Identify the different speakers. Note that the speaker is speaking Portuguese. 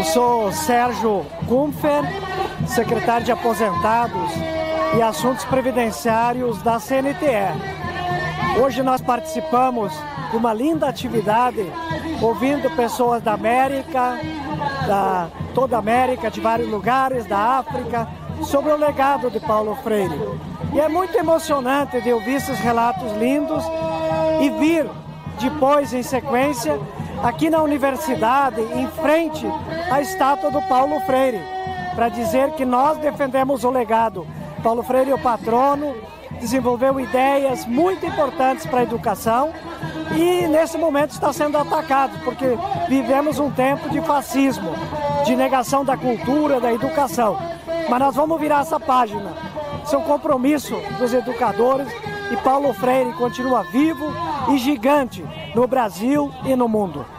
Speaker 1: sou Sérgio Kumpfer, secretário de Aposentados e Assuntos Previdenciários da CNTE. Hoje nós participamos de uma linda atividade, ouvindo pessoas da América, toda a América, de vários lugares, da África, sobre o legado de Paulo Freire. E é muito emocionante de ouvir esses relatos lindos e vir depois, em sequência, aqui na universidade, em frente à estátua do Paulo Freire, para dizer que nós defendemos o legado. Paulo Freire é o patrono, desenvolveu ideias muito importantes para a educação e nesse momento está sendo atacado, porque vivemos um tempo de fascismo, de negação da cultura, da educação. Mas nós vamos virar essa página. Esse é um compromisso dos educadores e Paulo Freire continua vivo e gigante no Brasil e no mundo.